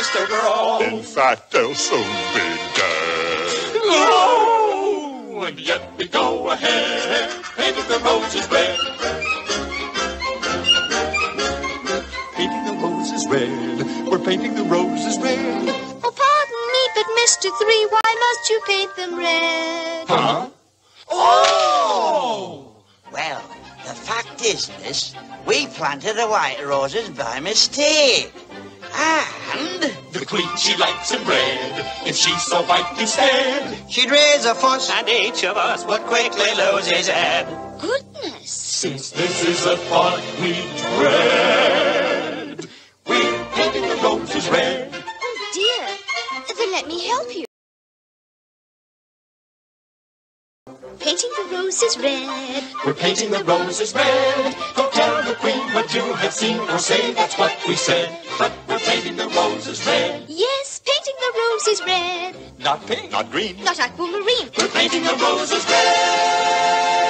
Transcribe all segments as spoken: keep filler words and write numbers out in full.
trees to grow. In fact, they'll soon be dead. Oh, and yet we go ahead, painting the roses red. Painting the roses red. We're painting the roses red. Oh, pardon me, but Mister Three, why must you paint them red? Huh? Oh! Well, the fact is, miss, we planted the white roses by mistake. And the queen, she likes them red. If she's so white instead, she'd raise a fuss, and each of us would quickly lose his head. Goodness. Since this is a thought we dread, we're painting the roses red. Oh, dear. Then let me help you. Painting the roses red. We're painting the roses red. Go tell the queen what you have seen, or say that's what we said. But we're painting the roses red. Yes, painting the roses red. Not pink, Not green. Not aquamarine. we're painting the roses red.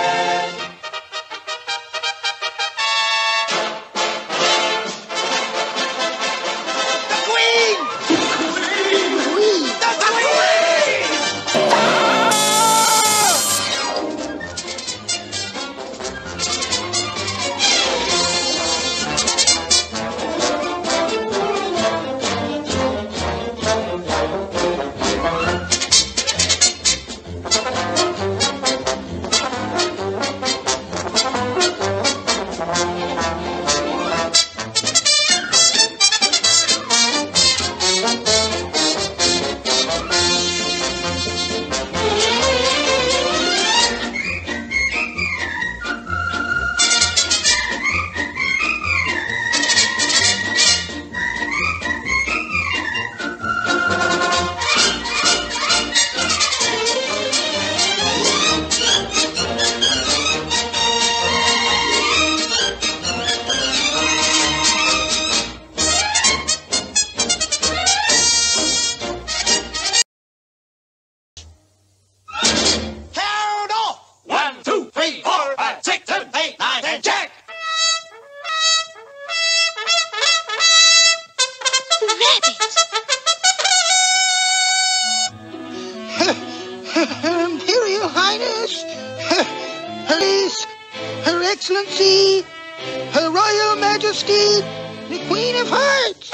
Imperial Highness, Her Grace, Her Excellency, Her Royal Majesty, the Queen of Hearts,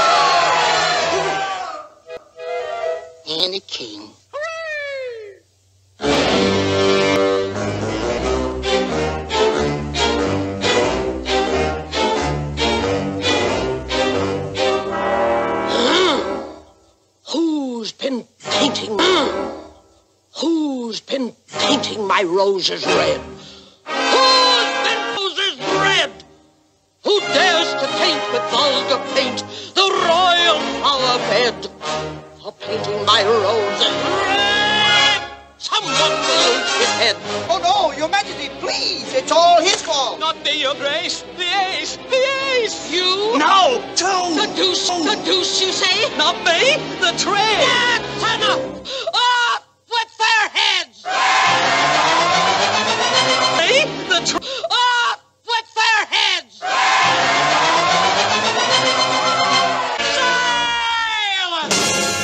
and the King. Who's been painting? Who's been painting my roses red? Who's been roses red? Who dares to paint with vulgar paint the royal flower bed? For painting my roses red, someone will lose his head. Oh, no, Your Majesty, please. It's all his fault. Not me, Your Grace. The ace. The ace. You? No, two. The deuce. The deuce, you say? Not me. The trade. That's enough. Off with their heads. Me? The trade. Off with their heads. Silence.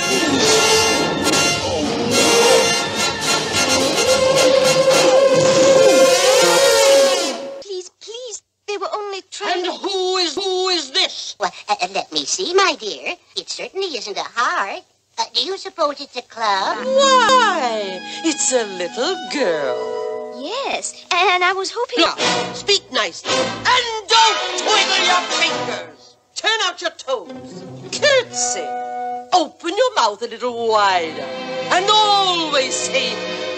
Please, please, they were only And trying. who is who is this? Well, uh, uh, let me see, my dear. It certainly isn't a heart. Uh, do you suppose it's a club? Why, it's a little girl. Yes, and I was hoping. Now, speak nicely. And don't twiddle your fingers. Turn out your toes. Curtsy. Open your mouth a little wider. And always say,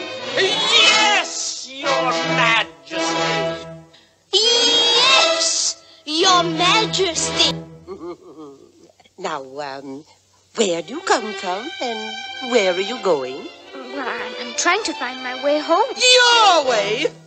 yes, Your Majesty. Yes, Your Majesty. Now, um, where do you come from and where are you going? Well, I'm, I'm trying to find my way home. Your way?